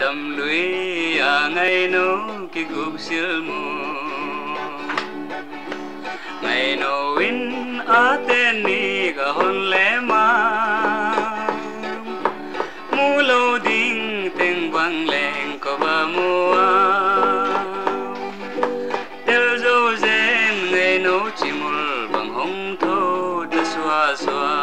đầm lũy ngày nô cái gục siêu mù ngày nô in tên ni cả hôn lẽ mà mu lâu đinh tiếng vang lên có ba mua tel dâu zen ngày nô chỉ mul bằng hồng thô đã xóa xóa